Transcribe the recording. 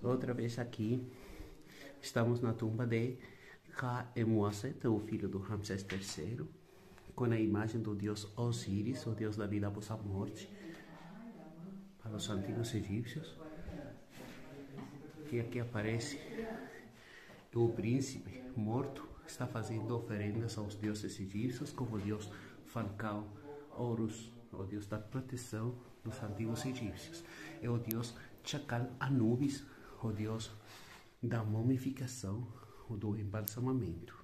Outra vez aqui, estamos na tumba de Ka-Emuaset, o filho do Ramsés III, com a imagem do deus Osíris, o deus da vida após a morte, para os antigos egípcios. E aqui aparece o príncipe morto, está fazendo oferendas aos deuses egípcios, como o deus Fankau, Horus, o deus da proteção dos antigos egípcios. É o deus Chacal Anubis, o deus da mumificação ou do embalsamamento.